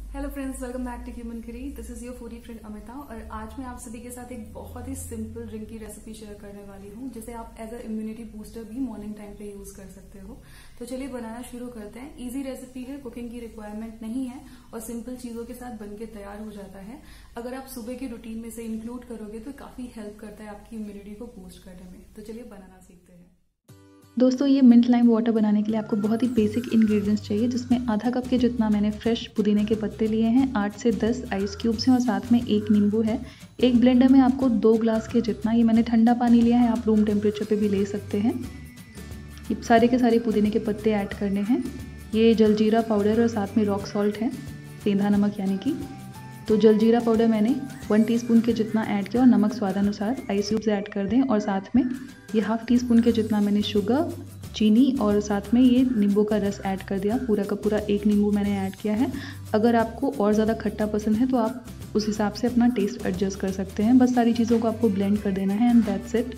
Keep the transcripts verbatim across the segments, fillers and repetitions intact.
Hello friends, welcome back to Human Curry. This is your foodie friend Amita और आज मैं आप सभी के साथ एक बहुत ही सिंपल ड्रिंक की रेसिपी शेयर करने वाली हूँ जिसे आप एज अ इम्यूनिटी बूस्टर भी मॉर्निंग टाइम पे यूज कर सकते हो। तो चलिए बनाना शुरू करते हैं। इजी रेसिपी है, कुकिंग की रिक्वायरमेंट नहीं है और सिंपल चीजों के साथ बनके तैयार हो जाता है। अगर आप सुबह की रूटीन में से इंक्लूड करोगे तो काफी हेल्प करता है आपकी इम्यूनिटी को बूस्ट करने में। तो चलिए बनाना सीखते हैं। दोस्तों, ये मिंट लाइम वाटर बनाने के लिए आपको बहुत ही बेसिक इंग्रेडिएंट्स चाहिए, जिसमें आधा कप के जितना मैंने फ्रेश पुदीने के पत्ते लिए हैं, आठ से दस आइस क्यूब्स हैं और साथ में एक नींबू है। एक ब्लेंडर में आपको दो ग्लास के जितना, ये मैंने ठंडा पानी लिया है, आप रूम टेम्परेचर पे भी ले सकते हैं। ये सारे के सारे पुदीने के पत्ते ऐड करने हैं। ये जलजीरा पाउडर और साथ में रॉक सॉल्ट है, सेंधा नमक यानी कि। तो जलजीरा पाउडर मैंने वन टीस्पून के जितना ऐड किया और नमक स्वादानुसार। आइस क्यूब्स ऐड कर दें और साथ में ये हाफ टी स्पून के जितना मैंने शुगर, चीनी और साथ में ये नींबू का रस ऐड कर दिया। पूरा का पूरा एक नींबू मैंने ऐड किया है। अगर आपको और ज़्यादा खट्टा पसंद है तो आप उस हिसाब से अपना टेस्ट एडजस्ट कर सकते हैं। बस सारी चीज़ों को आपको ब्लेंड कर देना है एंड दैट्स इट।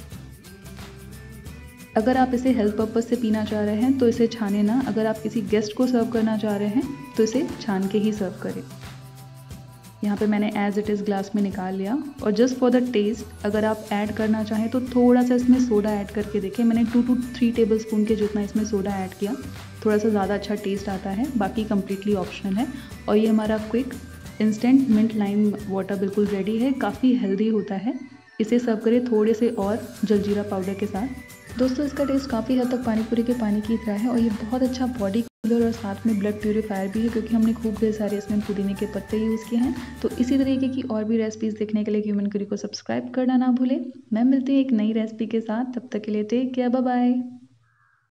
अगर आप इसे हेल्थ पर्पज़ से पीना चाह रहे हैं तो इसे छाने ना। अगर आप किसी गेस्ट को सर्व करना चाह रहे हैं तो इसे छान के ही सर्व करें। यहाँ पे मैंने एज इट इज़ ग्लास में निकाल लिया। और जस्ट फॉर द टेस्ट अगर आप ऐड करना चाहें तो थोड़ा सा इसमें सोडा ऐड करके देखें। मैंने two two three tablespoon के जितना इसमें सोडा ऐड किया। थोड़ा सा ज़्यादा अच्छा टेस्ट आता है, बाकी कम्प्लीटली ऑप्शनल है। और ये हमारा quick instant mint lime water बिल्कुल रेडी है। काफ़ी हेल्दी होता है। इसे सर्व करें थोड़े से और जलजीरा पाउडर के साथ। दोस्तों, इसका टेस्ट काफ़ी हद तक पानी पूरी के पानी की तरह है और ये बहुत अच्छा बॉडी कूलर और साथ में ब्लड प्यूरीफायर भी है, क्योंकि हमने खूब ढेर सारे इसमें पुदीने के पत्ते यूज़ किए हैं। तो इसी तरीके की और भी रेसिपीज़ देखने के लिए ह्यूमन करी को सब्सक्राइब करना ना भूलें। मैं मिलती हूँ एक नई रेसिपी के साथ, तब तक के लिए टेक केयर, बाय बाय।